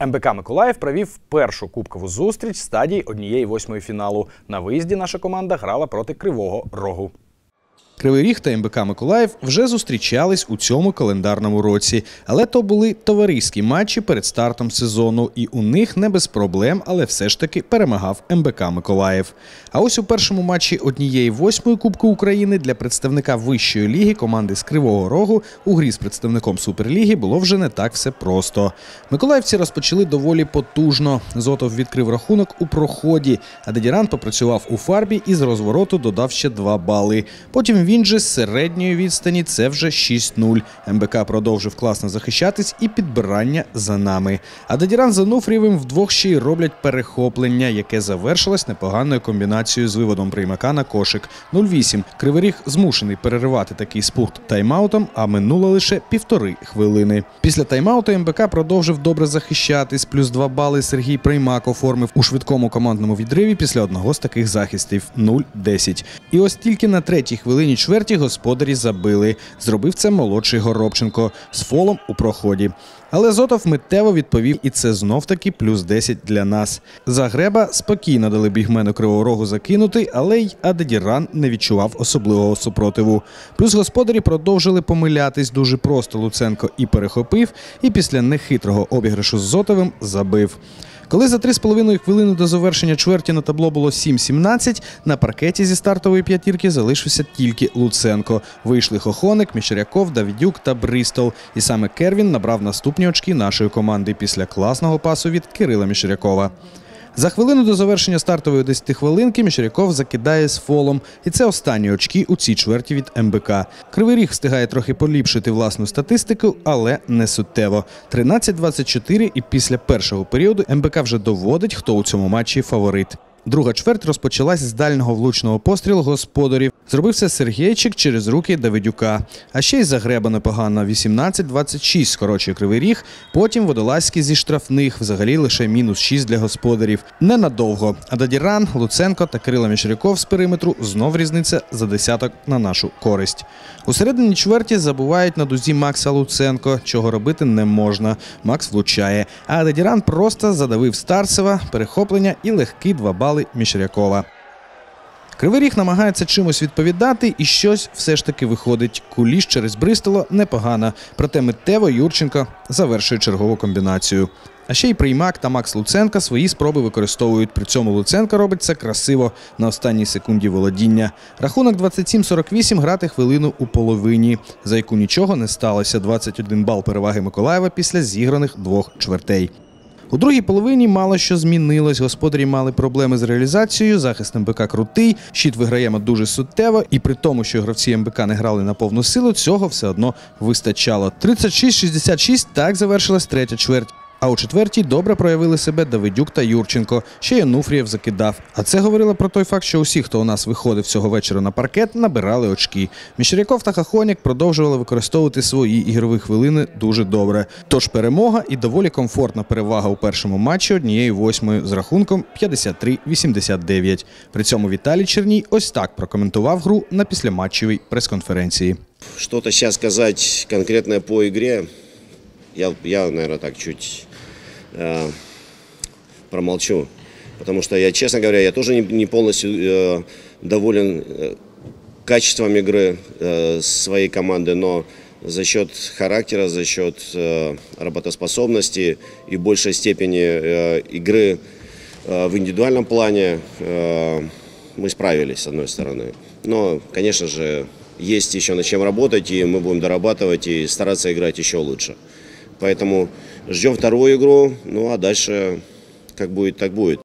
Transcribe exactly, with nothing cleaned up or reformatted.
ем бе ка Миколаїв провів першу кубкову зустріч стадії однієї восьмої фіналу. На виїзді наша команда грала проти Кривого Рогу. Кривий Ріг та ем бе ка Миколаїв вже зустрічались у цьому календарному році. Але то були товариські матчі перед стартом сезону. І у них не без проблем, але все ж таки перемагав ем бе ка Миколаїв. А ось у першому матчі однієї восьмої Кубку України для представника вищої ліги команди з Кривого Рогу у грі з представником Суперліги було вже не так все просто. Миколаївці розпочали доволі потужно. Зотов відкрив рахунок у проході, а Дедіран попрацював у фарбі і з розвороту додав ще два бали. Потім він же з середньої відстані це вже шість нуль. ем бе ка продовжив класно захищатись і підбирання за нами. А Дедіран з Ануфрієвим вдвох ще й роблять перехоплення, яке завершилось непоганою комбінацією з виводом приймака на кошик. нуль вісім. Кривий Ріг змушений переривати такий спорт тайм-аутом, а минуло лише півтори хвилини. Після тайм-ауту ем бе ка продовжив добре захищатись, плюс два бали Сергій Приймак оформив у швидкому командному відриві після одного з таких захистів – нуль десять. І ось тільки на третій хвилині чверті господарі забили. Зробив це молодший Горобченко з фолом у проході. Але Зотов миттєво відповів, і це знов-таки плюс десять для нас. Загреба спокійно дали бігмену Кривого Рогу закинути, але й Дедіран не відчував особливого супротиву. Плюс господарі продовжили помилятись дуже просто. Луценко і перехопив, і після нехитрого обіграшу з Зотовим забив. Коли за три з половиною хвилини до завершення чверті на табло було сім сімнадцять, на паркеті зі стартової п'ятірки залишився тільки Луценко. Вийшли Хохоник, Міщеряков, Давидюк та Бристол. І саме Кервін набрав наступні очки нашої команди після класного пасу від Кирила Міщерякова. За хвилину до завершення стартової десятихвилинки Міщеряков закидає з фолом. І це останні очки у цій чверті від ем бе ка. Кривий Ріг встигає трохи поліпшити власну статистику, але не суттєво. тринадцять двадцять чотири, і після першого періоду ем бе ка вже доводить, хто у цьому матчі фаворит. Друга чверть розпочалась з дальнього влучного пострілу господарів. Зробив це Сергійчик через руки Давидюка. А ще й Загреба непогано. вісімнадцять двадцять шість скорочує Кривий Ріг. Потім Водолазький зі штрафних. Взагалі лише мінус шість для господарів. Ненадовго. А Дедіран, Луценко та Кирило Міщеряков з периметру знов різниця за десяток на нашу користь. У середині чверті забувають на дузі Макса Луценко, чого робити не можна. Макс влучає. А Дедіран просто задавив Старцева, перехоплення і легкі два бали Міщерякова. Кривий Ріг намагається чимось відповідати, і щось все ж таки виходить. Куліш через Бристола непогано, проте миттєво Юрченко завершує чергову комбінацію. А ще й Приймак та Макс Луценка свої спроби використовують. При цьому Луценко робить це красиво на останній секунді володіння. Рахунок двадцять сім сорок вісім, грати хвилину у половині, за яку нічого не сталося. двадцять один бал переваги Миколаєва після зіграних двох чвертей. У другій половині мало що змінилось. Господарі мали проблеми з реалізацією, захист ем бе ка крутий, щит виграємо дуже суттєво, і при тому, що гравці ем бе ка не грали на повну силу, цього все одно вистачало. тридцять шість шістдесят шість – так завершилась третя чверть. А у четвертій добре проявили себе Давидюк та Юрченко. Ще й Ануфрієв закидав. А це говорило про той факт, що усі, хто у нас виходив цього вечора на паркет, набирали очки. Міщеряков та Хохонік продовжували використовувати свої ігрові хвилини дуже добре. Тож перемога і доволі комфортна перевага у першому матчі однієї восьмої з рахунком п'ятдесят три вісімдесят дев'ять. При цьому Віталій Черній ось так прокоментував гру на післяматчевій прес-конференції. Что-то сейчас сказать конкретное по игре, я, я наверное, так чуть э, промолчу. Потому что я, честно говоря, я тоже не, не полностью э, доволен э, качеством игры э, своей команды, но за счет характера, за счет э, работоспособности и большей степени э, игры э, в индивидуальном плане э, мы справились, с одной стороны. Но, конечно же, есть еще над чем работать, и мы будем дорабатывать и стараться играть еще лучше. Поэтому ждем вторую игру, ну а дальше как будет, так будет.